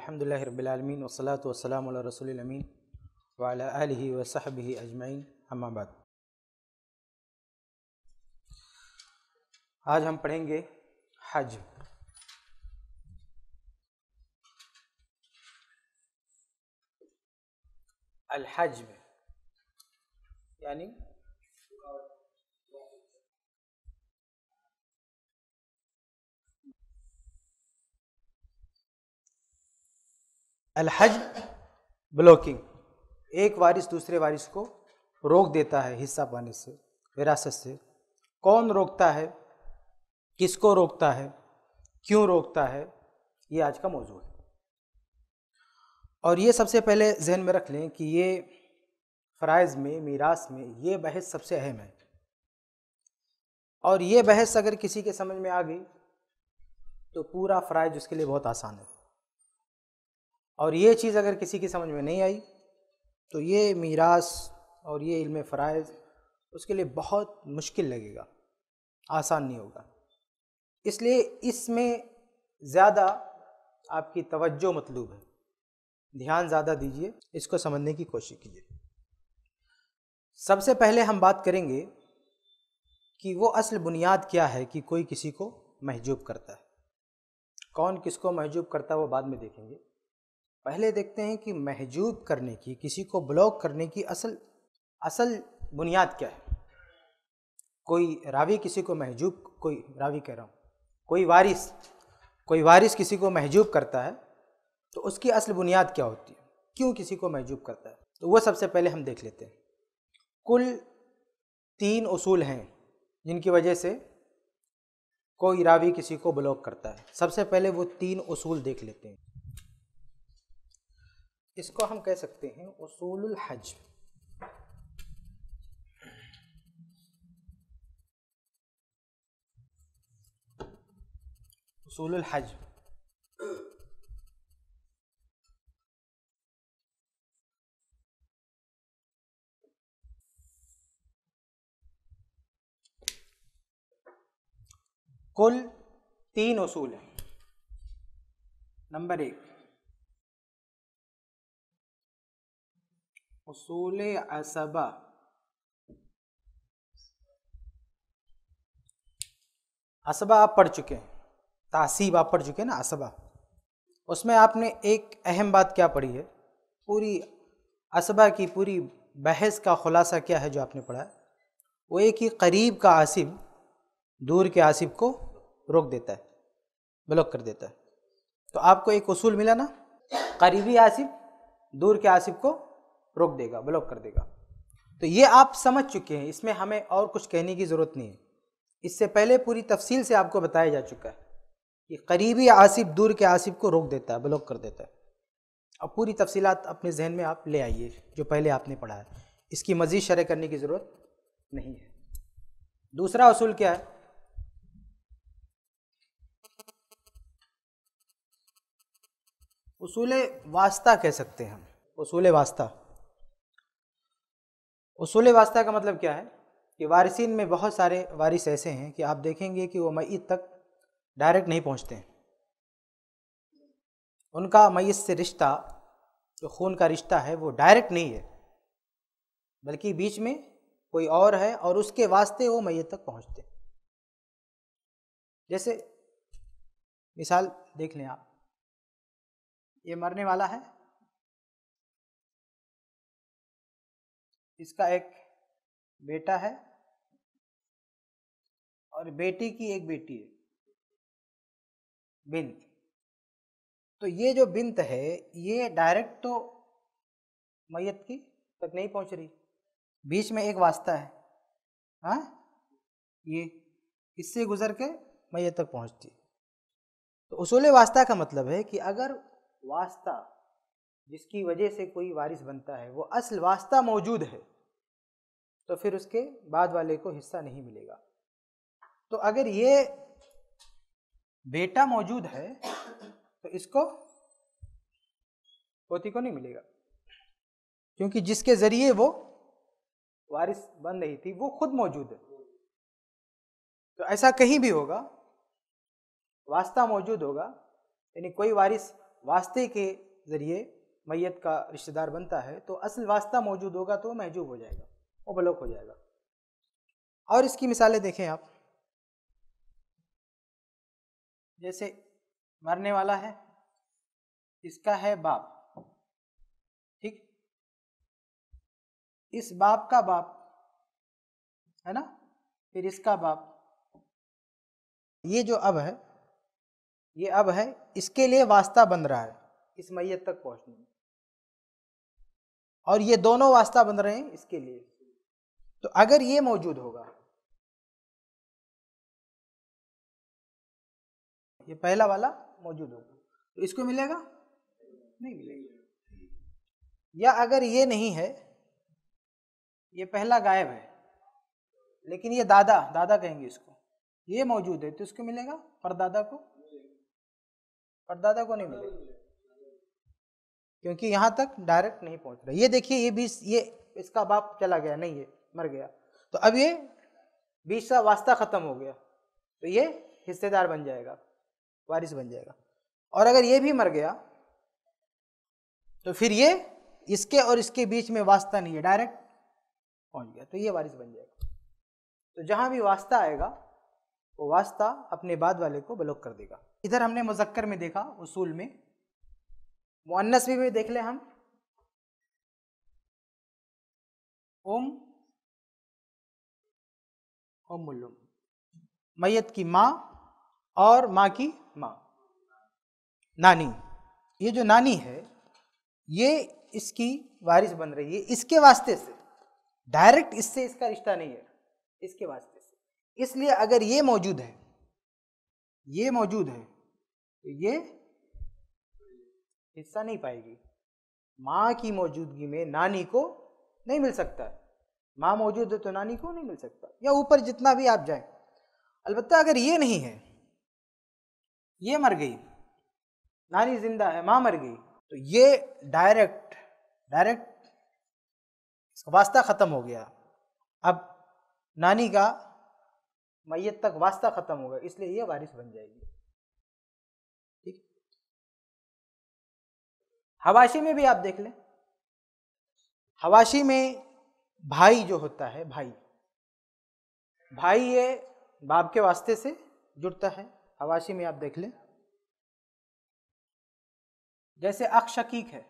अल्हम्दुलिल्लाहि रब्बिल आलमीन वस्सलातु वस्सलामु अला रसूलिल अमीन व अला आलिहि व सहबिहि अजमईन अम्मा बाद। आज हम पढ़ेंगे हज। अल हज यानी अल हज ब्लॉकिंग, एक वारिस दूसरे वारिस को रोक देता है हिस्सा पाने से, विरासत से। कौन रोकता है, किसको रोकता है, क्यों रोकता है, ये आज का मौजू है। और ये सबसे पहले जहन में रख लें कि ये फ़राइज़ में, मीरास में ये बहस सबसे अहम है। और ये बहस अगर किसी के समझ में आ गई तो पूरा फ़राइज़ उसके लिए बहुत आसान है। और ये चीज़ अगर किसी की समझ में नहीं आई तो ये मीरास और ये इल्म फ़राइज़ उसके लिए बहुत मुश्किल लगेगा, आसान नहीं होगा। इसलिए इसमें ज़्यादा आपकी तवज्जो मतलूब है, ध्यान ज़्यादा दीजिए, इसको समझने की कोशिश कीजिए। सबसे पहले हम बात करेंगे कि वो असल बुनियाद क्या है कि कोई किसी को महजूब करता है। कौन किसको महजूब करता है वो बाद में देखेंगे। पहले देखते हैं कि महजूब करने की, किसी को ब्लॉक करने की असल बुनियाद क्या है। कोई रावी किसी को महजूब, कोई रावी कह रहा हूँ, कोई वारिस किसी को महजूब करता है तो उसकी असल बुनियाद क्या होती है, क्यों किसी को महजूब करता है, तो वो सबसे पहले हम देख लेते हैं। कुल 3 उसूल हैं जिनकी वजह से कोई रावी किसी को ब्लॉक करता है। सबसे पहले वो 3 उसूल देख लेते हैं। इसको हम कह सकते हैं उसूलुल हज। उसूलुल हज कुल 3 उसूल हैं। नंबर 1 उसूल असबा। असबा आप पढ़ चुके हैं, तासीब आप पढ़ चुके हैं ना, असबा। उसमें आपने एक अहम बात क्या पढ़ी है, पूरी असबा की पूरी बहस का खुलासा क्या है जो आपने पढ़ा है, वो एक ही करीब का आसिब दूर के आसिब को रोक देता है, ब्लॉक कर देता है। तो आपको एक उसूल मिला ना, करीबी आसिब दूर के आसिब को रोक देगा, ब्लॉक कर देगा। तो ये आप समझ चुके हैं, इसमें हमें और कुछ कहने की ज़रूरत नहीं है। इससे पहले पूरी तफसील से आपको बताया जा चुका है कि करीबी आसिब दूर के आसिब को रोक देता है, ब्लॉक कर देता है। अब पूरी तफसीलात अपने जहन में आप ले आइए जो पहले आपने पढ़ा है, इसकी मज़ीद शरह करने की ज़रूरत नहीं है। दूसरा उसूल क्या है, उसूल वास्ता कह सकते हैं हम। उसूल वास्ता, उसूल वास्ता का मतलब क्या है कि वारिसीन में बहुत सारे वारिस ऐसे हैं कि आप देखेंगे कि वो मय्यत तक डायरेक्ट नहीं पहुंचते हैं। उनका मय्यत से रिश्ता, जो खून का रिश्ता है, वो डायरेक्ट नहीं है, बल्कि बीच में कोई और है और उसके वास्ते वो मय्यत तक पहुंचते हैं। जैसे मिसाल देख लें आप, ये मरने वाला है, इसका एक बेटा है और बेटी की एक बेटी है, बिन्त। तो ये जो बिन्त है ये डायरेक्ट तो मय्यत की तक नहीं पहुंच रही, बीच में एक वास्ता है, हाँ, ये इससे गुजर के मय्यत तक पहुंचती है। तो उसूल वास्ता का मतलब है कि अगर वास्ता जिसकी वजह से कोई वारिस बनता है वो असल वास्ता मौजूद है तो फिर उसके बाद वाले को हिस्सा नहीं मिलेगा। तो अगर ये बेटा मौजूद है तो इसको पोती को नहीं मिलेगा, क्योंकि जिसके जरिए वो वारिस बन रही थी वो खुद मौजूद है। तो ऐसा कहीं भी होगा, वास्ता मौजूद होगा, यानी कोई वारिस वास्ते के जरिए मैयत का रिश्तेदार बनता है तो असल वास्ता मौजूद होगा तो महजूब हो जाएगा, वो ब्लॉक हो जाएगा। और इसकी मिसालें देखें आप, जैसे मरने वाला है, इसका है बाप, ठीक, इस बाप का बाप है ना, फिर इसका बाप, ये जो अब है, ये अब है, इसके लिए वास्ता बन रहा है इस मैयत तक पहुंचने में, और ये दोनों वास्ता बन रहे हैं इसके लिए। तो अगर ये मौजूद होगा, ये पहला वाला मौजूद होगा तो इसको मिलेगा, नहीं मिलेगा। या अगर ये नहीं है, ये पहला गायब है, लेकिन ये दादा, दादा कहेंगे इसको, ये मौजूद है तो इसको मिलेगा, परदादा को, परदादा को नहीं मिलेगा, क्योंकि यहां तक डायरेक्ट नहीं पहुंच रहा। ये देखिए, ये बीच, ये इसका बाप चला गया, नहीं है, मर गया, तो अब ये बीच का वास्ता खत्म हो गया, तो ये हिस्सेदार बन जाएगा, वारिस बन जाएगा। और अगर ये भी मर गया तो फिर ये इसके और इसके बीच में वास्ता नहीं है, डायरेक्ट पहुंच गया, तो ये वारिस बन जाएगा। तो जहां भी वास्ता आएगा वो वास्ता अपने बाद वाले को ब्लॉक कर देगा। इधर हमने मुज़क्कर में देखा, उसूल में, मुअन्नस में भी देख ले हम, उम्मुल, मैयत की माँ और माँ की माँ, नानी। ये जो नानी है ये इसकी वारिस बन रही है इसके वास्ते से, डायरेक्ट इससे इसका रिश्ता नहीं है, इसके वास्ते से। इसलिए अगर ये मौजूद है, ये मौजूद है, तो ये हिस्सा नहीं पाएगी। माँ की मौजूदगी में नानी को नहीं मिल सकता है, माँ मौजूद है तो नानी को नहीं मिल सकता, या ऊपर जितना भी आप जाए। अलबत्ता अगर ये नहीं है, ये मर गई, नानी जिंदा है, माँ मर गई, तो ये डायरेक्ट इसका वास्ता खत्म हो गया। अब नानी का मैयत तक वास्ता खत्म होगा, इसलिए ये वारिस बन जाएगी। ठीक, हवाशी में भी आप देख लें, हवाशी में भाई जो होता है, भाई ये बाप के वास्ते से जुड़ता है। हवाशी में आप देख लें, जैसे अख शकीक है,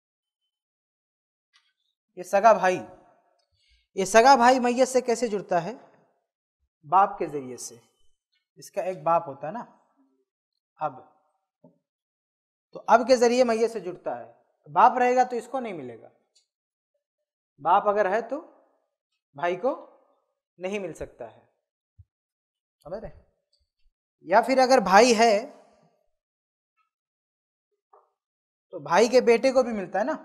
ये सगा भाई, ये सगा भाई मैयत से कैसे जुड़ता है? बाप के जरिए से। इसका एक बाप होता है ना, अब, तो अब के जरिए मैयत से जुड़ता है। बाप रहेगा तो इसको नहीं मिलेगा, बाप अगर है तो भाई को नहीं मिल सकता है, समझ रहे? या फिर अगर भाई है तो भाई के बेटे को भी मिलता है ना,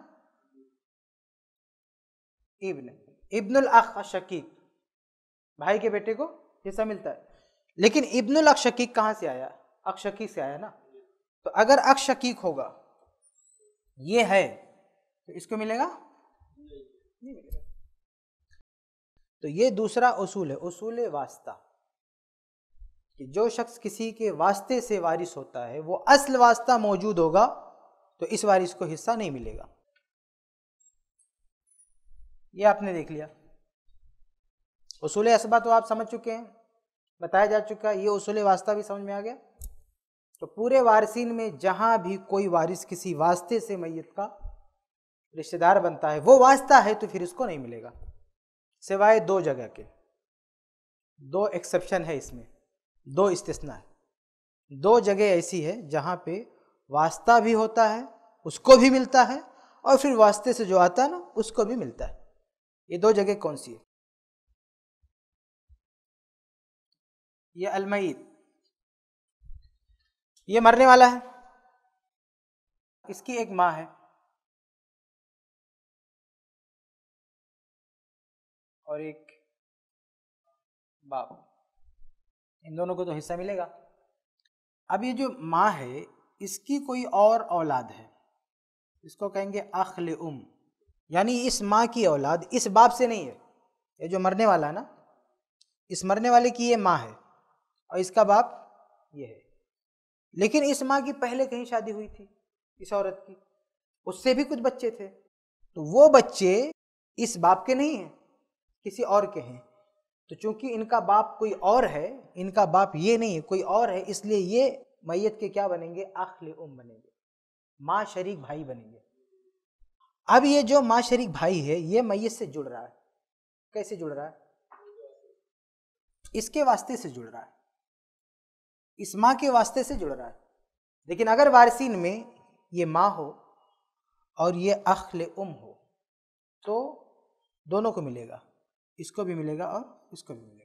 इब्नुल अख शकीक, भाई के बेटे को हिस्सा मिलता है। लेकिन इब्नुल अख शकीक कहां से आया? अख शकीक से आया ना। तो अगर अख शकीक होगा, ये है, तो इसको मिलेगा? नहीं मिलेगा। तो ये दूसरा उसूल है, उसूल वास्ता, कि जो शख्स किसी के वास्ते से वारिस होता है वो असल वास्ता मौजूद होगा तो इस वारिस को हिस्सा नहीं मिलेगा। ये आपने देख लिया। उसूल असबा तो आप समझ चुके हैं, बताया जा चुका है। ये उसूल वास्ता भी समझ में आ गया। तो पूरे वारिसीन में जहां भी कोई वारिस किसी वास्ते से मैयत का रिश्तेदार बनता है, वो वास्ता है तो फिर इसको नहीं मिलेगा, सिवाय दो जगह के। दो एक्सेप्शन है इसमें, दो इस्तिस्ना है। दो जगह ऐसी है जहां पे वास्ता भी होता है, उसको भी मिलता है, और फिर वास्ते से जो आता है ना उसको भी मिलता है। ये दो जगह कौन सी है? ये अलमईत, ये मरने वाला है, इसकी एक माँ है और एक बाप, इन दोनों को तो हिस्सा मिलेगा। अब ये जो माँ है इसकी कोई और औलाद है, इसको कहेंगे अखले यानी इस माँ की औलाद इस बाप से नहीं है। ये जो मरने वाला है ना, इस मरने वाले की ये माँ है और इसका बाप ये है। लेकिन इस माँ की पहले कहीं शादी हुई थी, इस औरत की, उससे भी कुछ बच्चे थे, तो वो बच्चे इस बाप के नहीं हैं, किसी और के हैं। तो चूंकि इनका बाप कोई और है, इनका बाप ये नहीं है, कोई और है, इसलिए ये मैयत के क्या बनेंगे? अख्ल उम बनेंगे, माँ शरीक भाई बनेंगे। अब ये जो माँ शरीक भाई है, ये मैयत से जुड़ रहा है। कैसे जुड़ रहा है? इसके वास्ते से जुड़ रहा है, इस माँ के वास्ते से जुड़ रहा है। लेकिन अगर वारिसीन में ये माँ हो और ये अख्ल उम हो, तो दोनों को मिलेगा, इसको भी मिलेगा और इसको भी मिलेगा।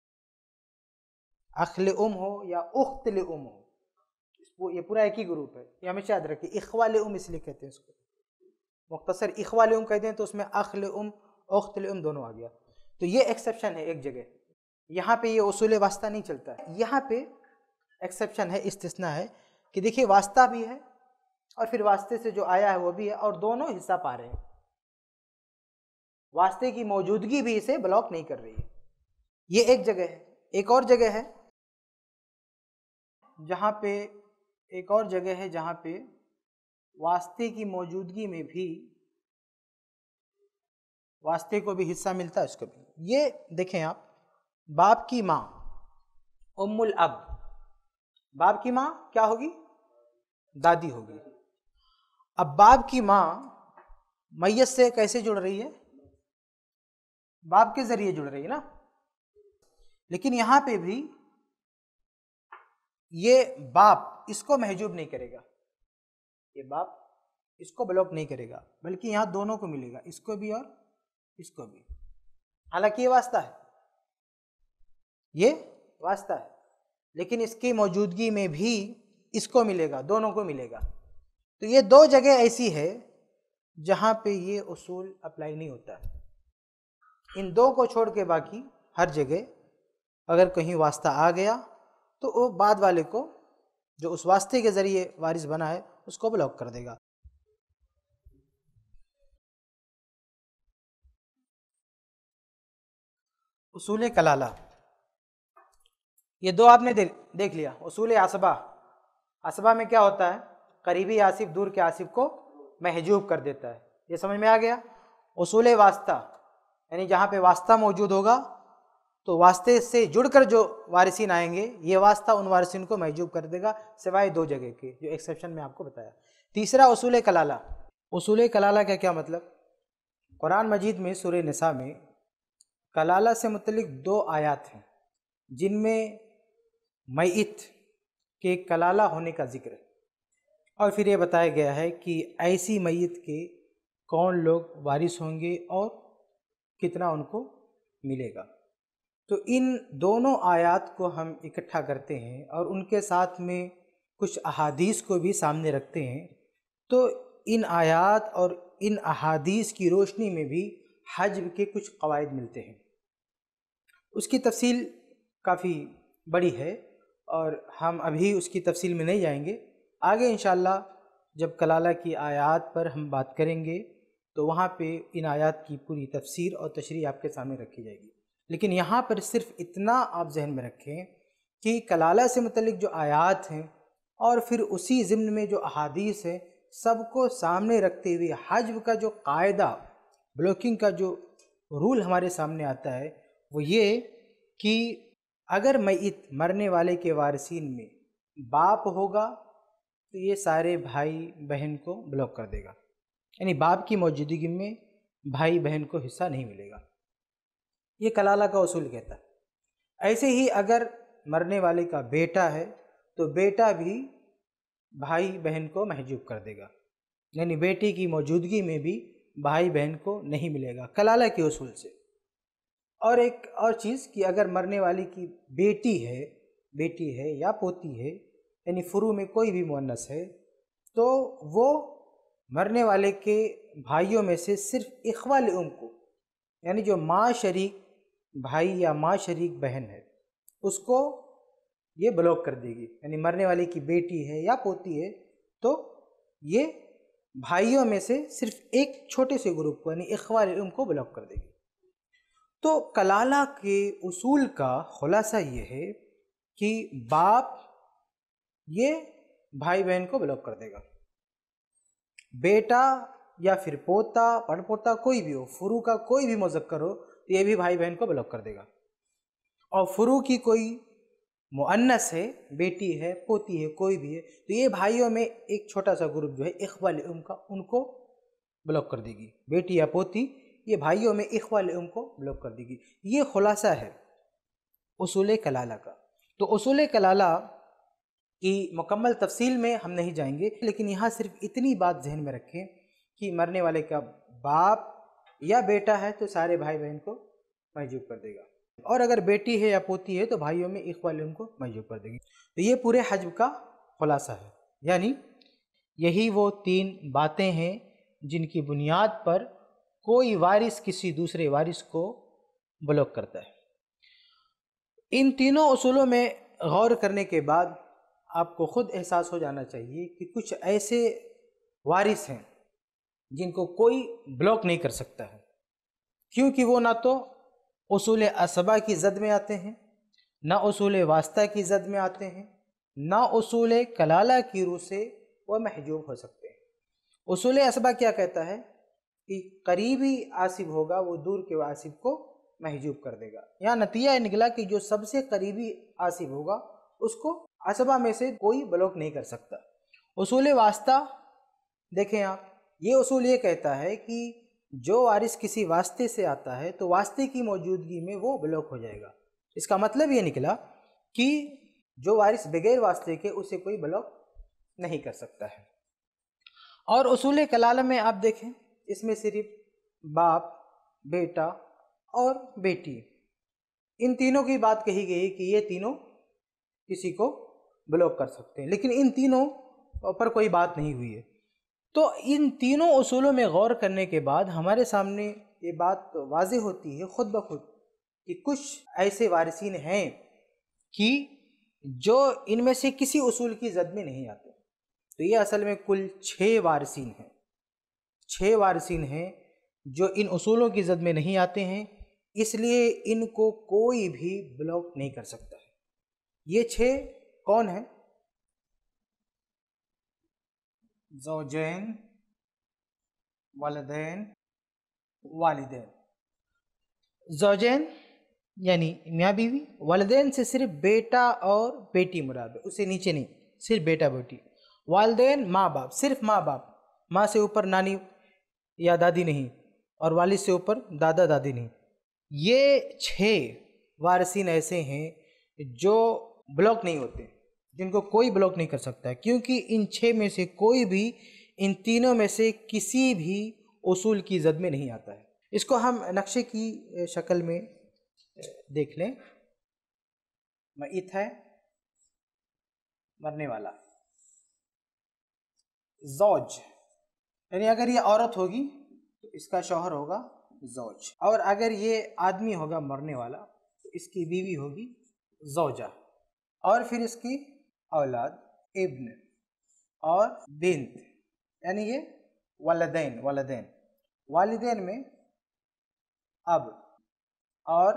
अख्ल उम हो या उख्तल उम हो, ये पूरा एक ही ग्रुप है, ये हमेशा याद रखिए। इख्वाल उम इसलिए कहते हैं इसको, मुख्तसर इख्वाल उम कहते हैं, तो उसमें अख्ल उम उख्तल उम दोनों आ गया। तो ये एक्सेप्शन है एक जगह, यहाँ पे ये उसूल वास्ता नहीं चलता है, यहाँ पे एक्सेप्शन है, इस्तिस्ना है कि देखिए वास्ता भी है और फिर वास्ते से जो आया है वो भी है, और दोनों हिस्सा पा रहे हैं। वास्ते की मौजूदगी भी इसे ब्लॉक नहीं कर रही है। ये एक जगह है। एक और जगह है जहाँ पे, एक और जगह है जहाँ पे वास्ते की मौजूदगी में भी वास्ते को भी हिस्सा मिलता है, उसको भी। ये देखें आप, बाप की माँ उम्मुल अब, बाप की माँ क्या होगी? दादी होगी। अब बाप की माँ मैयत से कैसे जुड़ रही है? बाप के जरिए जुड़ रही है ना। लेकिन यहां पे भी ये बाप इसको महजूब नहीं करेगा, ये बाप इसको ब्लॉक नहीं करेगा, बल्कि यहां दोनों को मिलेगा, इसको भी और इसको भी। हालांकि ये वास्ता है, ये वास्ता है, लेकिन इसकी मौजूदगी में भी इसको मिलेगा, दोनों को मिलेगा। तो ये दो जगह ऐसी है जहां पे ये उसूल अप्लाई नहीं होता है। इन दो को छोड़ के बाकी हर जगह अगर कहीं वास्ता आ गया तो वो बाद वाले को, जो उस वास्ते के जरिए वारिस बना है, उसको ब्लॉक कर देगा। उसूल कलाला, ये दो आपने देख लिया। उसूल आसबा, आसबा में क्या होता है? करीबी आसिफ दूर के आसिफ को महजूब कर देता है, ये समझ में आ गया। उसूल वास्ता, यानी जहाँ पे वास्ता मौजूद होगा तो वास्ते से जुड़कर जो वारिसीन आएंगे, ये वास्ता उन वारिसीन को महजूब कर देगा, सिवाय दो जगह के जो एक्सेप्शन में आपको बताया। तीसरा उसूल कलाला। उसूल कलाला का क्या मतलब? कुरान मजीद में सूरह निसा में कलाला से मुतल्लिक दो आयात हैं जिनमें मैयत के कलाला होने का जिक्र है, और फिर ये बताया गया है कि ऐसी मैयत के कौन लोग वारिस होंगे और कितना उनको मिलेगा। तो इन दोनों आयात को हम इकट्ठा करते हैं और उनके साथ में कुछ अहादीस को भी सामने रखते हैं, तो इन आयात और इन अहादीस की रोशनी में भी हज के कुछ कवायद मिलते हैं। उसकी तफसील काफ़ी बड़ी है और हम अभी उसकी तफसील में नहीं जाएंगे। आगे इंशाअल्लाह जब कलाला की आयात पर हम बात करेंगे तो वहाँ पे इन आयात की पूरी तफसीर और तशरीह आपके सामने रखी जाएगी। लेकिन यहाँ पर सिर्फ इतना आप जहन में रखें कि कलाला से मुतल्लिक जो आयात हैं और फिर उसी ज़िम्न में जो अहादीस है, सबको सामने रखते हुए हज्ब का जो कायदा, ब्लॉकिंग का जो रूल हमारे सामने आता है वो ये कि अगर मैयत मरने वाले के वारिसीन में बाप होगा तो ये सारे भाई बहन को ब्लॉक कर देगा, यानी बाप की मौजूदगी में भाई बहन को हिस्सा नहीं मिलेगा। ये कलाला का उसूल कहता है। ऐसे ही अगर मरने वाले का बेटा है तो बेटा भी भाई बहन को महजूब कर देगा, यानी बेटी की मौजूदगी में भी भाई बहन को नहीं मिलेगा, कलाला के उसूल से। और एक और चीज़ कि अगर मरने वाली की बेटी है या पोती है, यानी फुरू में कोई भी मुअन्नस है, तो वो मरने वाले के भाइयों में से सिर्फ इख्वाल उम को, यानी जो माँ शरीक भाई या माँ शरीक बहन है, उसको ये ब्लॉक कर देगी। यानी मरने वाले की बेटी है या पोती है तो ये भाइयों में से सिर्फ एक छोटे से ग्रुप को, यानी इख्वाल उम को ब्लॉक कर देगी। तो कलाला के उसूल का खुलासा ये है कि बाप ये भाई बहन को ब्लॉक कर देगा, बेटा या फिर पोता, पड़पोता, कोई भी हो, फुरू का कोई भी मुज़क्कर हो तो ये भी भाई बहन को ब्लॉक कर देगा। और फुरू की कोई मुअन्नस है, बेटी है, पोती है, कोई भी है, तो ये भाइयों में एक छोटा सा ग्रुप जो है इख्वाल उम का, उनको ब्लॉक कर देगी। बेटी या पोती ये भाइयों में इख्वाल उम को ब्लॉक कर देगी। ये खुलासा है उसूल कलाला का। तो उसूल कलाला की मुकम्मल तफसील में हम नहीं जाएंगे, लेकिन यहाँ सिर्फ इतनी बात जहन में रखें कि मरने वाले का बाप या बेटा है तो सारे भाई बहन को महजूब कर देगा, और अगर बेटी है या पोती है तो भाइयों में इख्वाल उम को महजूब कर देगी। तो ये पूरे हज्ब का खुलासा है। यानी यही वो 3 बातें हैं जिनकी बुनियाद पर कोई वारिस किसी दूसरे वारिस को ब्लॉक करता है। इन तीनों उसूलों में गौर करने के बाद आपको खुद एहसास हो जाना चाहिए कि कुछ ऐसे वारिस हैं जिनको कोई ब्लॉक नहीं कर सकता है, क्योंकि वो ना तो उसूल असबा की जद में आते हैं, ना उसूल वास्ता की जद में आते हैं, ना उसूल कलाला की रूह से वह महजूब हो सकते हैं। उसूल असबा क्या कहता है कि करीबी आसिब होगा वो दूर के आसिब को महजूब कर देगा। यहाँ नतीजा निकला कि जो सबसे करीबी आसिब होगा उसको असबा में से कोई ब्लॉक नहीं कर सकता। उसूल वास्ता देखें आप, ये उसूल ये कहता है कि जो वारिस किसी वास्ते से आता है तो वास्ते की मौजूदगी में वो ब्लॉक हो जाएगा। इसका मतलब ये निकला कि जो वारिस बगैर वास्ते के उसे कोई ब्लॉक नहीं कर सकता है। और उसूल कलाला में आप देखें, इसमें सिर्फ बाप, बेटा और बेटी, इन तीनों की बात कही गई कि ये तीनों किसी को ब्लॉक कर सकते हैं, लेकिन इन तीनों पर कोई बात नहीं हुई है। तो इन तीनों उसूलों में गौर करने के बाद हमारे सामने ये बात वाज़ेह होती है खुद ब खुद कि कुछ ऐसे वारिसीन हैं कि जो इनमें से किसी उसूल की जद में नहीं आते। तो ये असल में कुल 6 वारिसीन हैं, 6 वारिसीन हैं जो इन उसूलों की जद में नहीं आते हैं, इसलिए इनको कोई भी ब्लॉक नहीं कर सकता है। ये 6 कौन हैं? ज़ौजैन, वलदैन, वालिदैन। ज़ौजैन यानी मियाँ बीवी, वालिदैन से सिर्फ बेटा और बेटी मुराद है, उससे नीचे नहीं, सिर्फ बेटा बेटी। वालिदैन माँ बाप, सिर्फ माँ बाप, माँ से ऊपर नानी या दादी नहीं, और वालिद से ऊपर दादा दादी नहीं। ये 6 वारिसीन ऐसे हैं जो ब्लॉक नहीं होते, जिनको कोई ब्लॉक नहीं कर सकता है, क्योंकि इन 6 में से कोई भी इन तीनों में से किसी भी उसूल की जद में नहीं आता है। इसको हम नक्शे की शक्ल में देख लें। मईत है, मरने वाला, ज़ौज यानी अगर ये औरत होगी तो इसका शौहर होगा ज़ौज, और अगर ये आदमी होगा मरने वाला तो इसकी बीवी होगी ज़ौजा, और फिर इसकी औलाद इब्न और बिन्त, यानी ये वलदैन। वलदैन वालिदैन में अब और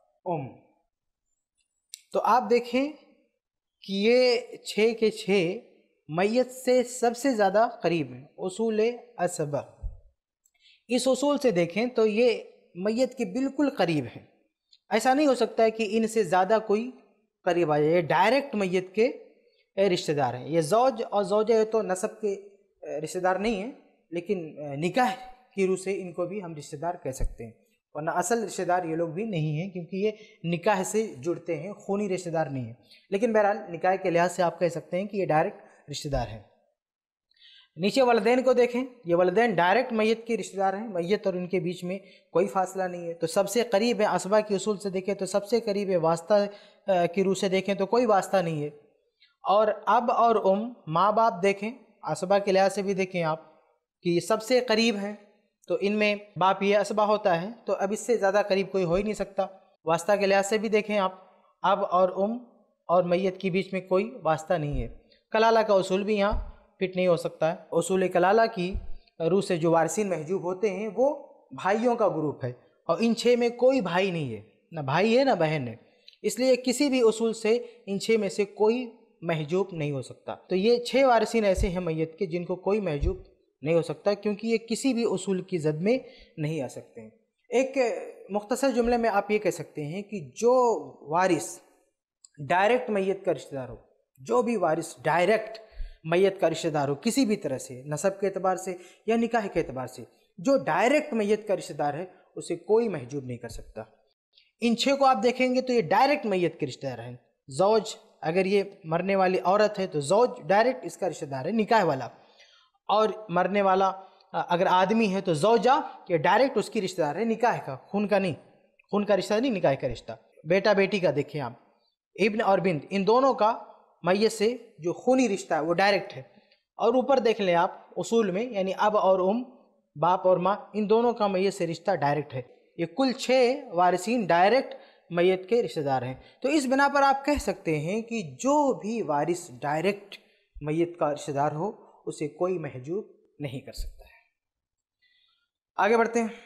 तो आप देखें कि ये 6 के 6 मैयत से सबसे ज़्यादा करीब हैं, उसूल असबा। इस उसूल से देखें तो ये मैयत के बिल्कुल करीब हैं। ऐसा नहीं हो सकता है कि इनसे ज़्यादा कोई करीब आ जाए, ये डायरेक्ट मैयत के रिश्तेदार हैं। ये ज़ौज और ज़ौजा तो नसब के रिश्तेदार नहीं हैं, लेकिन निकाह की रूह से इनको भी हम रिश्तेदार कह सकते हैं, वरना असल रिश्तेदार ये लोग भी नहीं हैं, क्योंकि ये निकाह से जुड़ते हैं, खूनी रिश्तेदार नहीं है। लेकिन बहरहाल निकाह के लिहाज से आप कह सकते हैं कि ये डायरेक्ट रिश्तेदार हैं। नीचे वलदैन को देखें, ये वलदैन डायरेक्ट मैयत के रिश्तेदार हैं, मैयत और इनके बीच में कोई फासला नहीं है। तो सबसे करीब है, असबा की उसूल से देखें तो सबसे करीब है, वास्ता की रूह से देखें तो कोई वास्ता नहीं है। और अब और माँ बाप देखें, असबा के लिहाज से भी देखें आप कि सबसे करीब हैं, तो इनमें बाप ये असबा होता है, तो अब इससे ज़्यादा करीब कोई हो ही नहीं सकता। वास्ता के लिहाज से भी देखें आप, अब और मैयत के बीच में कोई वास्ता नहीं है। कलाला का उसूल भी यहाँ फिट नहीं हो सकता है। उसूल कलाला की रूह से जो वारिसीन महजूब होते हैं वो भाइयों का ग्रुप है, और इन 6 में कोई भाई नहीं है, ना भाई है ना बहन है, इसलिए किसी भी उसूल से इन 6 में से कोई महजूब नहीं हो सकता। तो ये 6 वारिसीन ऐसे हैं मैयत के जिनको कोई महजूब नहीं हो सकता, क्योंकि ये किसी भी उसूल की जद में नहीं आ सकते हैं। एक मुख्तसर जुमले में आप ये कह सकते हैं कि जो वारिस डायरेक्ट मैयत का रिश्तेदार हो, जो भी वारिस डायरेक्ट मैयत का रिश्तेदार हो किसी भी तरह से, नसब के एतबार से या निकाह के एतबार से, जो डायरेक्ट मैयत का रिश्तेदार है उसे कोई महजूब नहीं कर सकता। इन छह को आप देखेंगे तो ये डायरेक्ट मैयत के रिश्तेदार हैं। जौज, अगर ये मरने वाली औरत है तो जौज डायरेक्ट इसका रिश्तेदार है, निकाह वाला। और मरने वाला अगर आदमी है तो जौजा, ये डायरेक्ट उसकी रिश्तेदार है, निकाह का, खून का नहीं, खून का रिश्ता नहीं, निकाह का रिश्ता। बेटा बेटी का देखें आप, इब्न और बिन्त, इन दोनों का मैयत से जो खूनी रिश्ता है वो डायरेक्ट है। और ऊपर देख लें आप उसूल में, यानी अब और बाप और माँ, इन दोनों का मैयत से रिश्ता डायरेक्ट है। ये कुल 6 वारिसीन डायरेक्ट मैयत के रिश्तेदार हैं। तो इस बिना पर आप कह सकते हैं कि जो भी वारिस डायरेक्ट मैयत का रिश्तेदार हो उसे कोई महजूब नहीं कर सकता है। आगे बढ़ते हैं।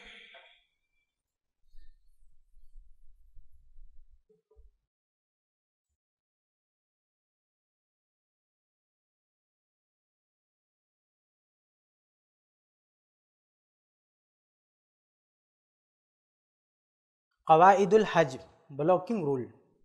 क़वाइदुल हज, ब्लॉकिंग रूल।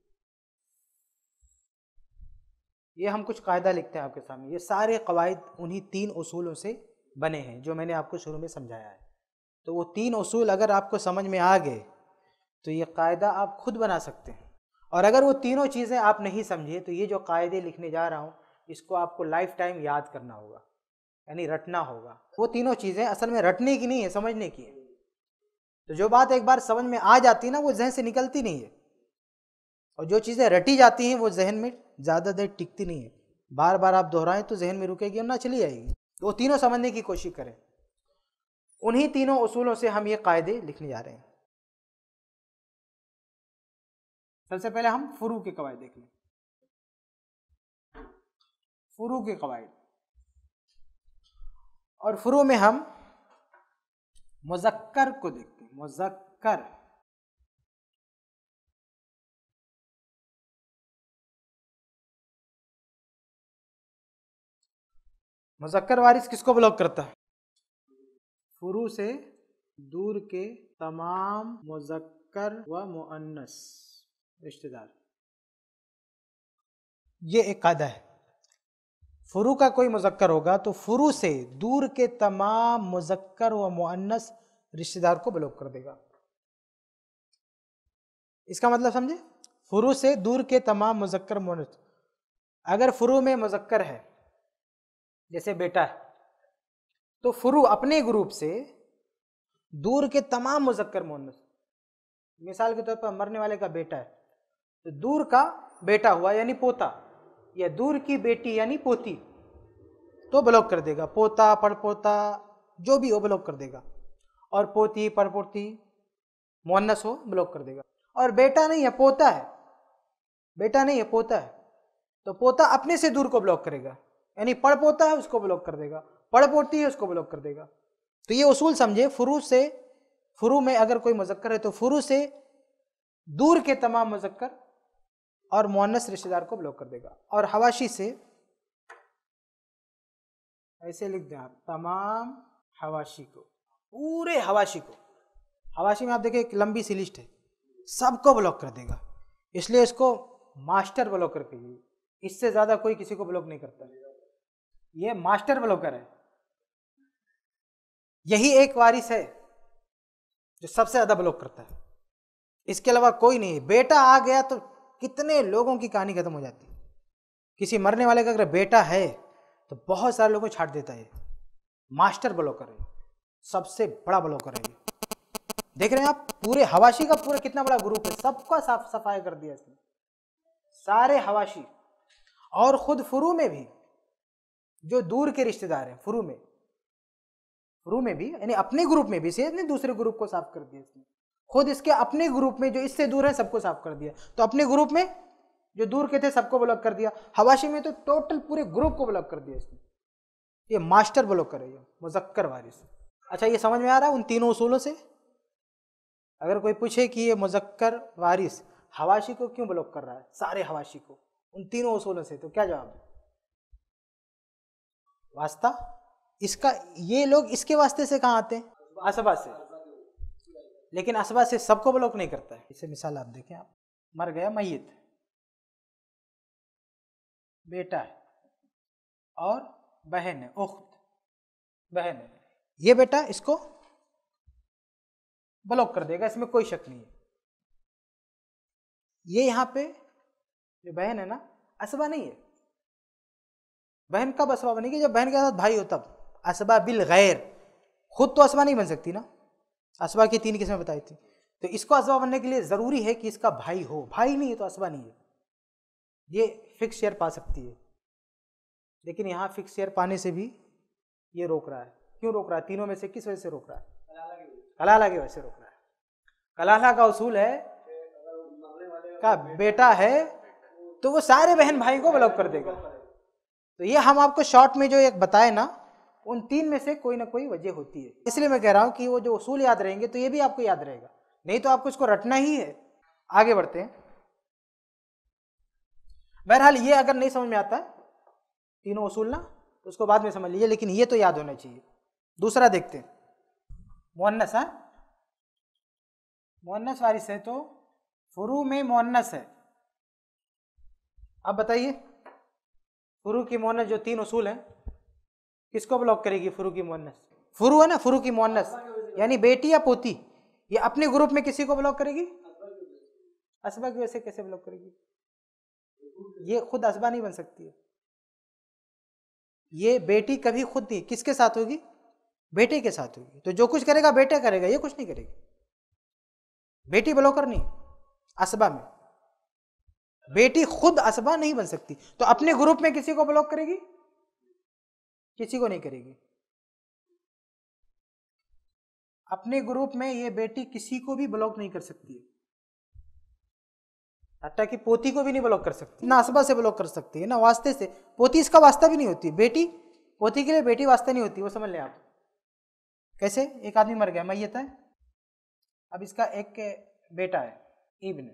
ये हम कुछ कायदा लिखते हैं आपके सामने। ये सारे कवायद उन्हीं 3 उसूलों से बने हैं जो मैंने आपको शुरू में समझाया है। तो वो 3 उसूल अगर आपको समझ में आ गए तो ये कायदा आप खुद बना सकते हैं। और अगर वो तीनों चीज़ें आप नहीं समझे तो ये जो कायदे लिखने जा रहा हूँ इसको आपको लाइफ टाइम याद करना होगा, यानी रटना होगा। वो तीनों चीज़ें असल में रटने की नहीं है, समझने की है। तो जो बात एक बार समझ में आ जाती है ना, वो जहन से निकलती नहीं है। और जो चीज़ें रटी जाती हैं वो जहन में ज़्यादा देर टिकती नहीं है। बार बार आप दोहराएं तो जहन में रुकेगी और ना चली जाएगी। तो वो तीनों समझने की कोशिश करें। उन्हीं तीनों उसूलों से हम ये कायदे लिखने जा रहे हैं। सबसे पहले हम फुरू के कवायद देख लें। फुरू के कवायद, और फुरू में हम मुज़क्कर को देखते हैं। मुज़क्कर, मुज़क्कर वारिस किसको ब्लॉक करता है? फुरू से दूर के तमाम मुज़क्कर व मुअन्नस रिश्तेदार। ये एक कायदा है। फुरू का कोई मुज़क्कर होगा तो फुरू से दूर के तमाम मुज़क्कर व मुअन्नस रिश्तेदार को ब्लॉक कर देगा। इसका मतलब समझे? फुरू से दूर के तमाम मुज़क्कर मुअन्नस। अगर फुरू में मुज़क्कर है जैसे बेटा है तो फुरू अपने ग्रुप से दूर के तमाम मुज़क्कर मुअन्नस, मिसाल के तौर पर मरने वाले का बेटा है तो दूर का बेटा हुआ यानी पोता, या दूर की बेटी यानी पोती, तो ब्लॉक कर देगा। पोता पड़पोता जो भी हो ब्लॉक कर देगा। और पोती पड़पोती मुअन्नस हो ब्लॉक कर देगा। और बेटा नहीं है पोता है, बेटा नहीं है पोता है, तो पोता अपने से दूर को ब्लॉक करेगा, यानी पड़पोता है उसको ब्लॉक कर देगा, पड़पोती है उसको ब्लॉक कर देगा। तो ये उसूल समझे। फुरू से, फुरू में अगर कोई मुज़क्कर है तो फुरू से दूर के तमाम मुज़क्कर और मुअन्नस रिश्तेदार को ब्लॉक कर देगा। और हवाशी से ऐसे लिख दें आप, तमाम हवाशी को, पूरे हवाशी को। हवाशी में आप देखिए एक लंबी सी लिस्ट है, सबको ब्लॉक कर देगा। इसलिए इसको मास्टर ब्लॉकर कहिए। इससे ज्यादा कोई किसी को ब्लॉक नहीं करता, ये मास्टर ब्लॉकर है। यही एक वारिस है जो सबसे ज्यादा ब्लॉक करता है, इसके अलावा कोई नहीं। बेटा आ गया तो कितने लोगों की कहानी खत्म हो जाती है। किसी मरने वाले का अगर बेटा है तो बहुत सारे लोगों को छाट देता है। मास्टर ब्लॉकर है, सबसे बड़ा ब्लॉकर है ये। देख रहे हैं आप, पूरे हवाशी का पूरा कितना बड़ा ग्रुप है, सबका साफ सफाई कर दिया इसने, सारे हवाशी। और खुद फुरू में भी जो दूर के रिश्तेदार हैं, फुरू में भी यानी अपने ग्रुप में भी से इसने दूसरे ग्रुप को साफ कर दिया इसने। खुद इसके अपने ग्रुप में जो इससे दूर है सबको साफ कर दिया। तो अपने ग्रुप में जो दूर के थे सबको ब्लॉक कर दिया, हवाशी में तो टोटल पूरे ग्रुप को ब्लॉक कर दिया इसने। ये मास्टर ब्लॉकर है, ये मुज़क्कर वारिस। अच्छा, ये समझ में आ रहा है उन तीनों उसूलों से? अगर कोई पूछे कि ये मुज़क्कर वारिस हवाशी को क्यों ब्लॉक कर रहा है, सारे हवाशी को, उन तीनों उसूलों से, तो क्या जवाब है? वास्ता, इसका, ये लोग इसके वास्ते से कहाँ आते हैं? असबा से। लेकिन असबा से सबको ब्लॉक नहीं करता है। इसे मिसाल आप देखें, आप मर गया मय्यत, बेटा है और बहन है, उख्त बहन है, ये बेटा इसको ब्लॉक कर देगा, इसमें कोई शक नहीं है। ये यहाँ पे जो बहन है ना, असबा नहीं है। बहन कब असबा बनेगी? जब बहन के साथ भाई हो तब। असबा बिल गैर, खुद तो असबा नहीं बन सकती ना। असबा की 3 किस्में बताई थी, तो इसको असबा बनने के लिए जरूरी है कि इसका भाई हो। भाई नहीं है तो असबा नहीं है। ये फिक्स शेयर पा सकती है, लेकिन यहाँ फिक्स शेयर पाने से भी ये रोक रहा है। क्यों रोक रहा है? तीनों में से किस वजह से रोक रहा है? कलाला की वजह से रोक रहा है। कलाला का उसूल है का बेटा है तो वो सारे बहन भाई को ब्लॉक कर देगा। तो ये हम आपको शॉर्ट में जो एक बताए ना, उन 3 में से कोई ना कोई वजह होती है। इसलिए मैं कह रहा हूं कि वो जो उसूल याद रहेंगे तो ये भी आपको याद रहेगा, नहीं तो आपको इसको रटना ही है। आगे बढ़ते हैं। बहरहाल ये अगर नहीं समझ में आता है तीनों उसूल ना, तो उसको बाद में समझ लीजिए, लेकिन ये तो याद होना चाहिए। दूसरा देखते हैं, मुअन्नस। हाँ, मुअन्नस वारिस है तो फुरू में मुअन्नस है। अब बताइए, फुरू की मुअन्नस जो 3 उसूल हैं, किसको ब्लॉक करेगी? फुरू की मुअन्नस, फुरू है ना, फुरू की मुअन्नस यानी बेटी या पोती, ये अपने ग्रुप में किसी को ब्लॉक करेगी? असबा की वजह से। कैसे ब्लॉक करेगी? ये खुद असबा नहीं बन सकती है। ये बेटी कभी खुद नहीं, किसके साथ होगी? बेटे के साथ होगी। तो जो कुछ करेगा बेटा करेगा, ये कुछ नहीं करेगी। बेटी ब्लॉकर नहीं असबा में, बेटी खुद असबा नहीं बन सकती। तो अपने ग्रुप में किसी को ब्लॉक करेगी? किसी को नहीं करेगी। अपने ग्रुप में ये बेटी किसी को भी ब्लॉक नहीं कर सकती है, हत्ता कि पोती को भी नहीं ब्लॉक कर सकती। ना असबा से ब्लॉक कर सकती है ना वास्ते से। पोती इसका वास्ता भी नहीं होती। बेटी पोती के लिए बेटी वास्ता नहीं होती, वो समझ लें आप। कैसे? एक आदमी मर गया, मैयत है, अब इसका एक बेटा है इब्न,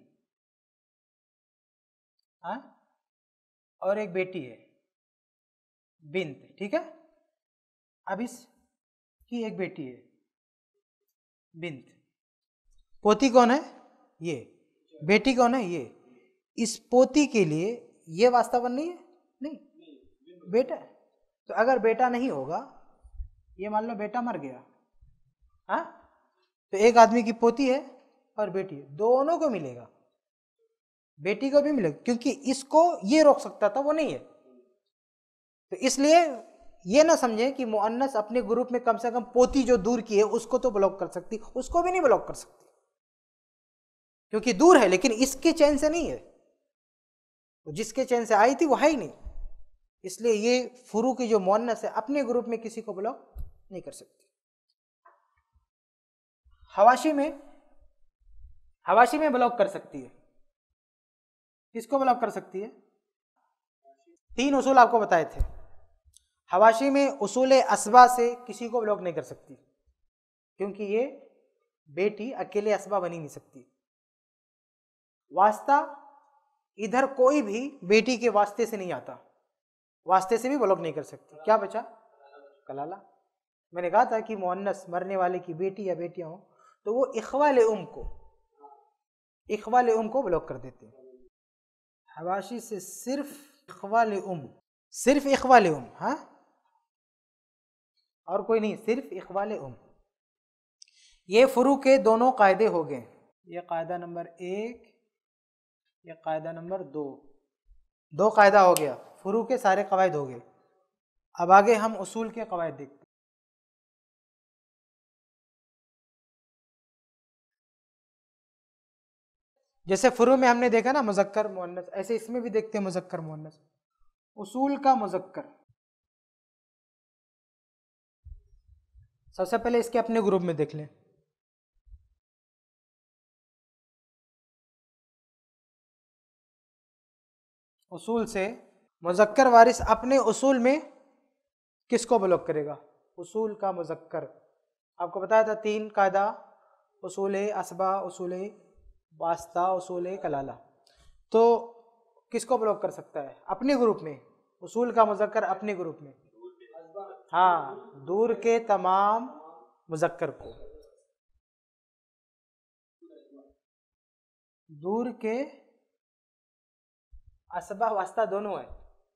हाँ, और एक बेटी है बिन्त, ठीक है। अब इसकी एक बेटी है बिन्त। पोती कौन है? ये। बेटी कौन है? ये। इस पोती के लिए ये वास्ता बन नहीं है? नहीं, बेटा है। तो अगर बेटा नहीं होगा, ये मान लो बेटा मर गया, हाँ, तो एक आदमी की पोती है और बेटी है, दोनों को मिलेगा। बेटी को भी मिलेगा, क्योंकि इसको ये रोक सकता था, वो नहीं है। तो इसलिए ये ना समझे कि मुअन्नस अपने ग्रुप में कम से कम पोती जो दूर की है उसको तो ब्लॉक कर सकती, उसको भी नहीं ब्लॉक कर सकती, क्योंकि दूर है, लेकिन इसके चैन से नहीं है। तो जिसके चैन से आई थी वो है ही नहीं। इसलिए ये फुरू की जो मुअन्नस है अपने ग्रुप में किसी को ब्लॉक नहीं कर सकती। हवाशी में ब्लॉक कर सकती है। किसको ब्लॉक कर सकती है? 3 उसूल आपको बताए थे। हवाशी में उसूल असबा से किसी को ब्लॉक नहीं कर सकती, क्योंकि ये बेटी अकेले असबा बनी नहीं सकती। वास्ता, इधर कोई भी बेटी के वास्ते से नहीं आता, वास्ते से भी ब्लॉक नहीं कर सकती। क्या बचा? कलाला। मैंने कहा था कि मुअन्नस मरने वाले की बेटी या बेटियां हो तो वो इख्वाले उम को ब्लॉक कर देते हैं। हवाशी से सिर्फ इख्वाले उम, हाँ, और कोई नहीं, सिर्फ इख्वाले उम। ये फुरू के दोनों कायदे हो गए। ये कायदा नंबर 1, ये कायदा नंबर 2, 2 कायदा हो गया। फुरू के सारे कवायद हो गए। अब आगे हम उसूल के कवायद देखते हैं। जैसे फुरू में हमने देखा ना मुज़क्कर मुअन्नस, ऐसे इसमें भी देखते हैं मुज़क्कर मुअन्नस। उसूल का मुज़क्कर, सबसे पहले इसके अपने ग्रुप में देख लें। उसूल से मुज़क्कर वारिस अपने उसूल में किसको ब्लॉक करेगा? उसूल का मुज़क्कर। आपको बताया था 3 कायदा, उसूल असबा, उसूल वास्ता, उसूल कलाला। तो किसको ब्लॉक कर सकता है? अपने ग्रुप में। उसूल का मुज़क्कर अपने ग्रुप में हाँ, दूर के तमाम मुजक्कर को, दूर के असबा वास्ता दोनों है।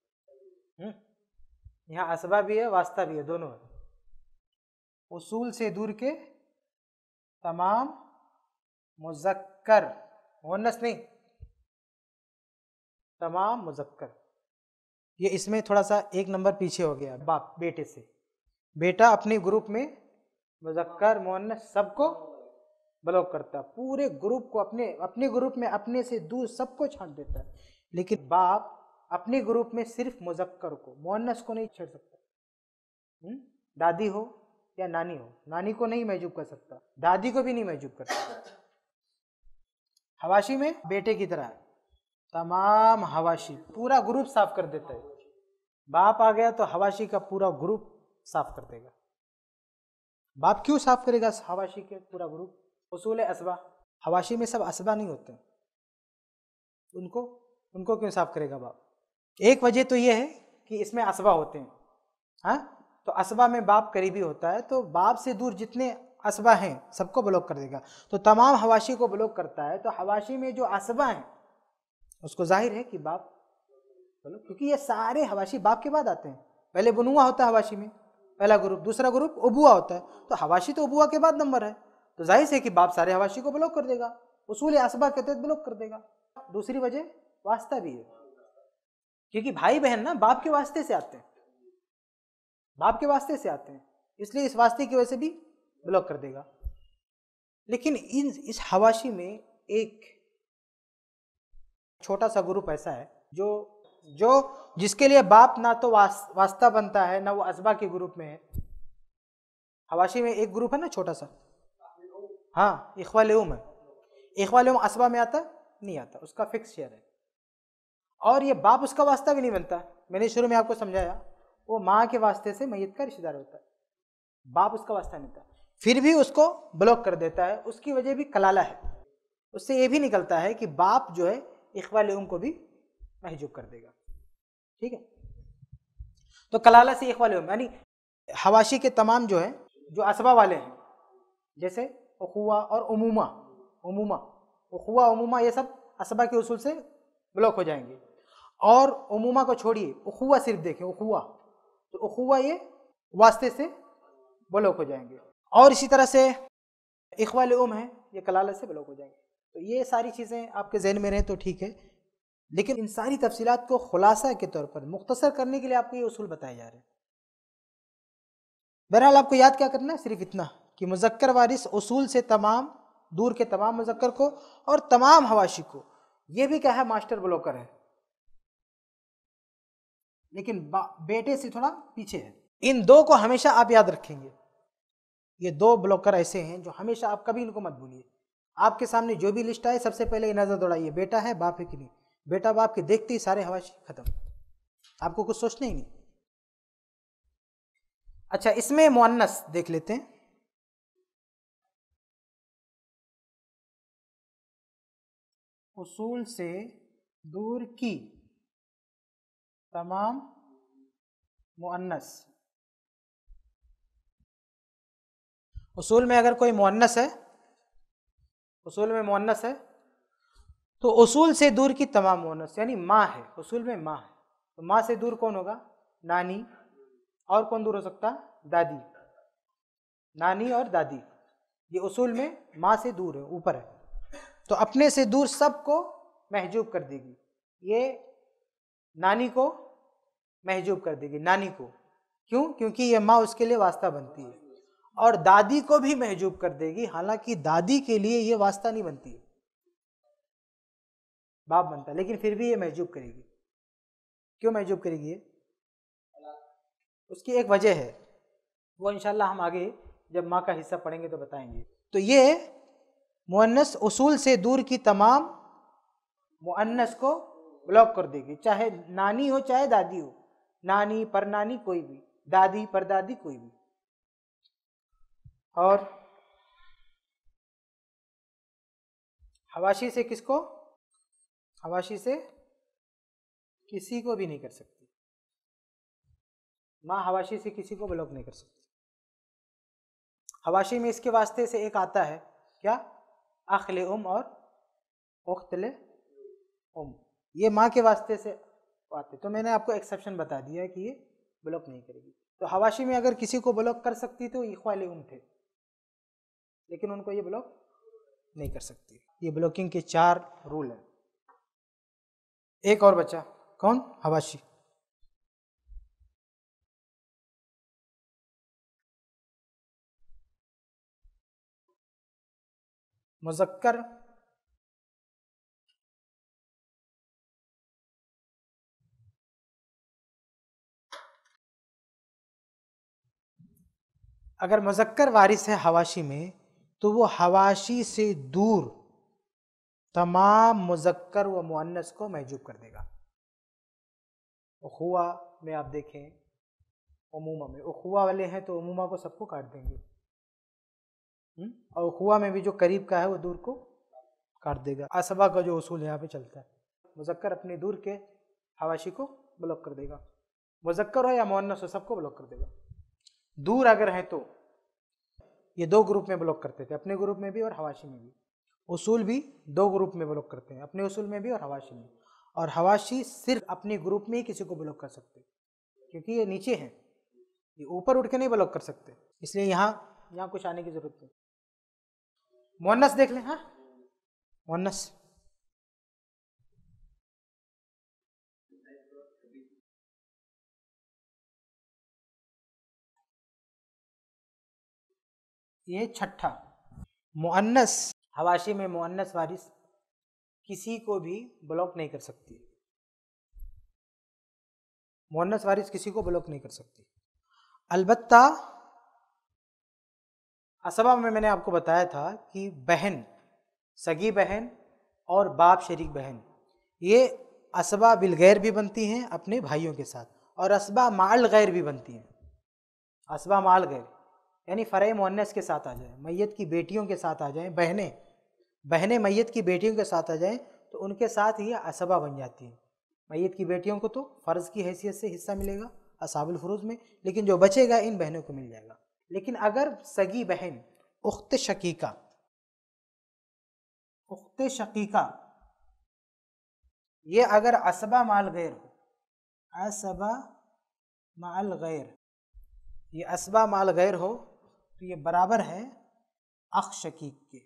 यहाँ असबा भी है, वास्ता भी है, दोनों है। उसूल से दूर के तमाम मुजक्कर, मुअन्नस नहीं, तमाम मुजक्कर। ये इसमें थोड़ा सा एक नंबर पीछे हो गया बाप बेटे से। बेटा अपने ग्रुप में मुजक्कर मुअन्नस सबको ब्लॉक करता है, पूरे ग्रुप को, अपने अपने ग्रुप में अपने से दूर सबको छांट देता है। लेकिन बाप अपने ग्रुप में सिर्फ मुजक्कर को, मुअन्नस को नहीं छेड़ सकता। दादी हो या नानी हो, नानी को नहीं महजूब कर सकता, दादी को भी नहीं महजूब कर सकता। हवाशी में बेटे की तरह तमाम हवाशी पूरा ग्रुप साफ कर देता है। बाप आ गया तो हवाशी का पूरा ग्रुप साफ कर देगा। बाप क्यों साफ करेगा हवाशी के पूरा ग्रुप? उसूल असबा, हवाशी में सब असबा नहीं होते, उनको क्यों साफ करेगा बाप? एक वजह तो यह है कि इसमें असबा होते हैं। हाँ, तो असबा में बाप करीबी होता है, तो बाप से दूर जितने असबा हैं सबको ब्लॉक कर देगा। तो तमाम हवाशी को ब्लॉक करता है, तो हवाशी में जो असबा हैं उसको जाहिर है कि बाप, क्योंकि ये सारे हवाशी बाप के बाद आते हैं। पहले बुनुआ होता है हवाशी में, पहला ग्रुप, दूसरा ग्रुप उबुआ होता है, तो हवाशी तो उबुआ के बाद नंबर है, तो जाहिर है कि बाप सारे हवाशी को ब्लॉक कर देगा, उसूल असबा के तहत ब्लॉक कर देगा। दूसरी वजह वास्ता भी है, क्योंकि भाई बहन ना बाप के वास्ते से आते हैं, बाप के वास्ते से आते हैं, इसलिए इस वास्ते की वजह से भी ब्लॉक कर देगा। लेकिन इस हवाशी में एक छोटा सा ग्रुप ऐसा है जो जिसके लिए बाप ना तो वास्ता बनता है, ना वो असबा के ग्रुप में है। हवाशी में एक ग्रुप है ना छोटा सा, हाँ, इख्वाल-ए-उम है। इख्वाल-ए-उम असबा में आता नहीं आता, उसका फिक्स शेयर है, और ये बाप उसका वास्ता भी नहीं बनता। मैंने शुरू में आपको समझाया, वो माँ के वास्ते से मैयत का रिश्तेदार होता है, बाप उसका वास्ता नहीं था, फिर भी उसको ब्लॉक कर देता है। उसकी वजह भी कलाला है। उससे ये भी निकलता है कि बाप जो है इख्वाल-ए-उम को भी महजूब कर देगा। ठीक है, तो कलाला से इख्वाल-ए-उम यानी हवाशी के तमाम जो है, जो असबा वाले हैं, जैसे उखुआ और उमूमा, उखुआ उमूमा, ये सब असबा के उसूल से ब्लॉक हो जाएंगे। और उमूमा को छोड़िए, उखुआ सिर्फ देखें, उखुआ, तो उखुआ ये वास्ते से ब्लॉक हो जाएंगे। और इसी तरह से इख्वाल-ए-उम है, ये कलाला से ब्लॉक हो जाएंगे। तो ये सारी चीज़ें आपके जहन में रहें तो ठीक है, लेकिन इन सारी तफसीलात को खुलासा के तौर पर मुख्तसर करने के लिए आपको ये उसूल बताए जा रहे हैं। बहरहाल आपको याद क्या करना है, सिर्फ इतना कि मुजक्कर वारिस उसूल से तमाम, दूर के तमाम मुजक्कर को और तमाम हवाशी को, ये भी क्या है, मास्टर ब्लॉकर है, लेकिन बेटे से थोड़ा पीछे है। इन दो को हमेशा आप याद रखेंगे। ये दो ब्लॉकर ऐसे हैं जो हमेशा, आप कभी इनको मत भूलिए। आपके सामने जो भी लिस्ट आए सबसे पहले ये नजर दौड़ाइए, बेटा है बाप है कि नहीं। बेटा बाप के देखते ही सारे हवाशी खत्म, आपको कुछ सोचना ही नहीं। अच्छा, इसमें मुअन्नस देख लेते हैं। उसूल से दूर की तमाम मुअन्नस, उसूल में अगर कोई मुअन्नस है, उसूल में मुअन्नस है, तो उसूल से दूर की तमाम मुअन्नस, यानी माँ है, उसूल में माँ है, तो माँ से दूर कौन होगा? नानी। और कौन दूर हो सकता? दादी। नानी और दादी, ये उसूल में माँ से दूर है, ऊपर है, तो अपने से दूर सबको महजूब कर देगी। ये नानी को महजूब कर देगी, नानी को, क्यों? क्योंकि ये माँ उसके लिए वास्ता बनती है। और दादी को भी महजूब कर देगी, हालांकि दादी के लिए ये वास्ता नहीं बनती है, बाप बनता है, लेकिन फिर भी ये महजूब करेगी। क्यों महजूब करेगी? ये उसकी एक वजह है, वो इंशाल्लाह हम आगे जब माँ का हिस्सा पढ़ेंगे तो बताएंगे। तो ये मुअन्नस उसूल से दूर की तमाम मुअन्नस को ब्लॉक कर देगी, चाहे नानी हो चाहे दादी हो, नानी परनानी कोई भी, दादी परदादी कोई भी। और हवाशी से किसको? हवाशी से किसी को भी नहीं कर सकती, माँ हवाशी से किसी को ब्लॉक नहीं कर सकती। हवाशी में इसके वास्ते से एक आता है क्या, अखले और उख्तले ये माँ के वास्ते से आते, तो मैंने आपको एक्सेप्शन बता दिया कि ये ब्लॉक नहीं करेगी। तो हवाशी में अगर किसी को ब्लॉक कर सकती तो इख्वाले थे, लेकिन उनको ये ब्लॉक नहीं कर सकती। ये ब्लॉकिंग के 4 रूल हैं। एक और बचा, कौन, हवाशी। मुज़क्कर अगर मुज़क्कर वारिस है हवाशी में, तो वो हवाशी से दूर तमाम मुज़क्कर व मुअन्नस को महजूब कर देगा। उखुआ में आप देखें, उमूमा में उखुआ वाले हैं तो उमूमा को सबको काट देंगे, और उखुआ में भी जो करीब का है वो दूर को काट देगा। असबा का जो उसूल यहाँ पे चलता है, मुज़क्कर अपने दूर के हवाशी को ब्लॉक कर देगा, मुज़क्कर हो या मुअन्नस हो सबको ब्लॉक कर देगा। दूर अगर है तो ये 2 ग्रुप में ब्लॉक करते थे, अपने ग्रुप में भी और हवाशी में भी। उसूल भी 2 ग्रुप में ब्लॉक करते हैं, अपने उसूल में भी और हवाशी में। और हवाशी सिर्फ अपने ग्रुप में ही किसी को ब्लॉक कर सकते, क्योंकि ये नीचे हैं, ये ऊपर उठ के नहीं ब्लॉक कर सकते, इसलिए यहाँ कुछ आने की जरूरत नहीं। मुअन्नस देख लें, हाँ मुअन्नस ये छठा। मुअन्नस हवाशी में मुअन्नस वारिस किसी को भी ब्लॉक नहीं कर सकती, मुअन्नस वारिस किसी को ब्लॉक नहीं कर सकती। अलबत्ता असबा में मैंने आपको बताया था कि बहन, सगी बहन और बाप शरीक बहन, ये असबा बिलगैर भी बनती हैं अपने भाइयों के साथ, और असबा माल गैर भी बनती हैं। असबा माल गैर यानी फ़रए मुअन्नस के साथ आ जाए, मैयत की बेटियों के साथ आ जाएं, बहनें मैयत की बेटियों के साथ आ जाएं, तो उनके साथ ही असबा बन जाती है। मैयत की बेटियों को तो फ़र्ज़ की हैसियत से हिस्सा मिलेगा असाबुल फुरूज़ में, लेकिन जो बचेगा इन बहनों को मिल जाएगा। लेकिन अगर सगी बहन उख्त शकीका ये अगर असबा माल गैर हो, असबा माल गैर, ये असबा माल गैर हो तो ये बराबर है अख शकीक के।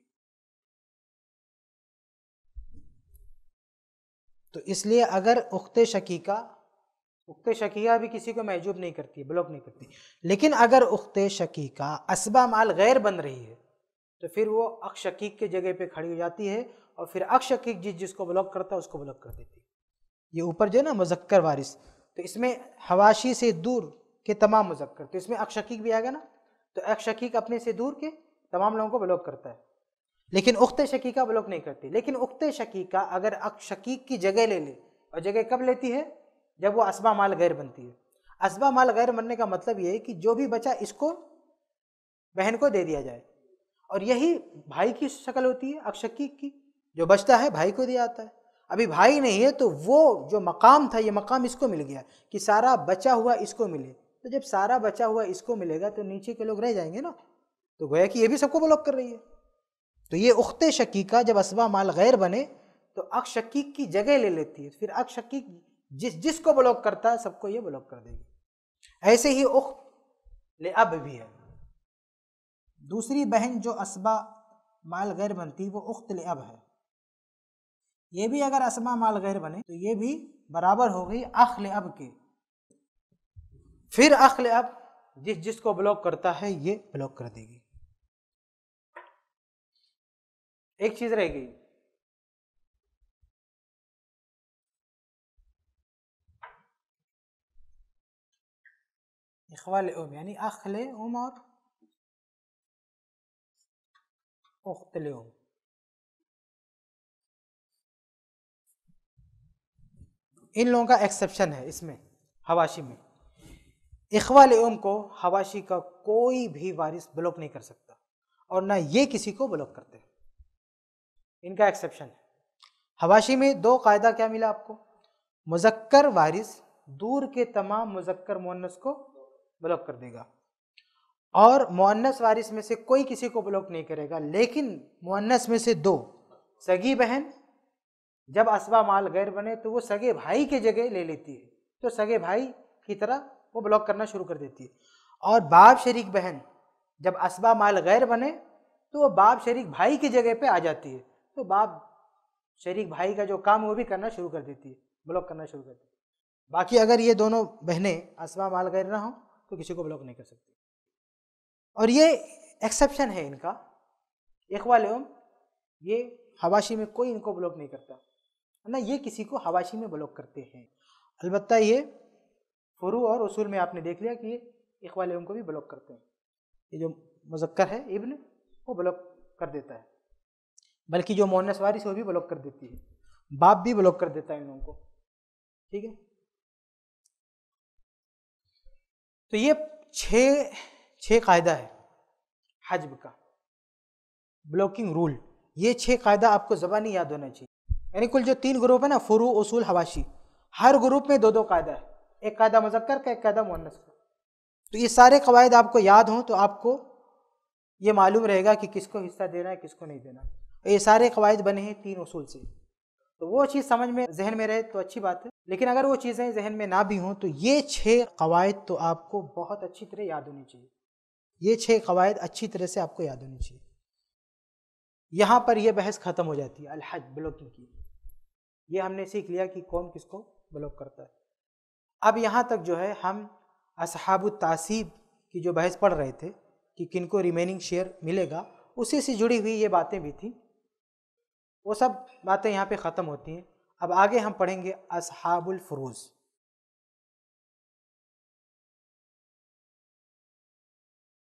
तो इसलिए अगर उख्ते शकीका भी किसी को महजूब नहीं करती, ब्लॉक नहीं करती, लेकिन अगर उख्ते शकीका असबा माल गैर बन रही है तो फिर वो अख शकीक के जगह पे खड़ी हो जाती है, और फिर अख शकीक जिसको ब्लॉक करता है उसको ब्लॉक कर देती है। ये ऊपर जो है ना मुज़क्कर वारिस, तो इसमें हवाशी से दूर के तमाम मुज़क्कर, तो इसमें अख शकीक भी आएगा ना, तो अख शकीक अपने से दूर के तमाम लोगों को ब्लॉक करता है, लेकिन उख्ते शकीका ब्लॉक नहीं करती। लेकिन उख्ते शकीका अगर अख शकीक की जगह ले ले, और जगह कब लेती है, जब वो असबा माल गैर बनती है। असबा माल गैर बनने का मतलब ये है कि जो भी बचा इसको बहन को दे दिया जाए, और यही भाई की शक्ल होती है अख शकीक की, जो बचता है भाई को दिया जाता है। अभी भाई नहीं है तो वो जो मकाम था, ये मकाम इसको मिल गया कि सारा बचा हुआ इसको मिले, तो जब सारा बचा हुआ इसको मिलेगा तो नीचे के लोग रह जाएंगे ना, तो गोया कि ये भी सबको ब्लॉक कर रही है। तो ये उख्ते शकीका जब असबा माल गैर बने तो अख शकीक की जगह ले लेती है, फिर अख शकीक जिसको ब्लॉक करता है सबको ये ब्लॉक कर देगी। ऐसे ही उख्त ले अब भी है, दूसरी बहन जो असबा माल गैर बनती वो उख्त ले अब है, ये भी अगर असबा माल गैर बने तो ये भी बराबर हो गई अख ले अब के। फिर अख ले अब जिसको ब्लॉक करता है ये ब्लॉक कर देगी। एक चीज रह गई, इख्वाल उम यानी अखले उम और उख्तले उम। इन लोगों का एक्सेप्शन है इसमें हवाशी में। इख्वाल उम को हवाशी का कोई भी वारिस ब्लॉक नहीं कर सकता, और ना ये किसी को ब्लॉक करते, इनका एक्सेप्शन है। हवाशी में 2 कायदा क्या मिला आपको, मुज़क्कर वारिस दूर के तमाम मुज़क्कर मुअन्नस को ब्लॉक कर देगा। और मुअन्नस वारिस में से कोई किसी को ब्लॉक नहीं करेगा, लेकिन मुअन्नस में से दो, सगी बहन जब असबा माल गैर बने तो वो सगे भाई के जगह ले लेती है, तो सगे भाई की तरह वो ब्लॉक करना शुरू कर देती है। और बाप शरीक बहन जब असबा माल गैर बने तो वो बाप शरीक भाई की जगह पे आ जाती है, तो बाप शरीक भाई का जो काम वो भी करना शुरू कर देती है, ब्लॉक करना शुरू कर देती है। बाकी अगर ये दोनों बहनें असबा माल गैर ना हो तो किसी को ब्लॉक नहीं कर सकती। और ये एक्सेप्शन है इनका, इख्वा लिउम, ये हवाशी में कोई इनको ब्लॉक नहीं करता ना, ये किसी को हवाशी में ब्लॉक करते हैं। अलबत्ता ये फुरू और उसूल में आपने देख लिया कि ये इख्वा लिउम को भी ब्लॉक करते हैं। ये जो मुज़क्कर है इब्न वो ब्लॉक कर देता है, बल्कि जो मुअन्नस वारिस वो भी ब्लॉक कर देती है, बाप भी ब्लॉक कर देता है इन लोगों को। ठीक है, तो ये छह कायदा है हज्ब का, ब्लॉकिंग रूल। ये 6 कायदा आपको ज़बानी याद होना चाहिए। यानी कुल जो 3 ग्रुप है ना, फुरू उसूल हवाशी, हर ग्रुप में 2-2 कायदा है, एक कायदा मुज़क्कर का, एक कायदा मुअन्नस का। तो ये सारे कवायद आपको याद हों तो आपको ये मालूम रहेगा कि किसको हिस्सा देना है, किसको नहीं देना। ये सारे कवायद बने हैं 3 उसूल से, तो वो चीज़ समझ में जहन में रहे तो अच्छी बात है, लेकिन अगर वो चीज़ें जहन में ना भी हों तो ये 6 कवायद तो आपको बहुत अच्छी तरह याद होनी चाहिए। ये 6 कवायद अच्छी तरह से आपको याद होनी चाहिए। यहाँ पर यह बहस ख़त्म हो जाती है अल-हज ब्लॉकिंग की। ये हमने सीख लिया कि कौन किसको ब्लॉक करता है। अब यहाँ तक जो है हम असहाबुत तासीब की जो बहस पढ़ रहे थे कि किनको रिमेनिंग शेयर मिलेगा, उसी से जुड़ी हुई ये बातें भी थी, वो सब बातें यहाँ पे ख़त्म होती हैं। अब आगे हम पढ़ेंगे असहाबुल फुरूज़।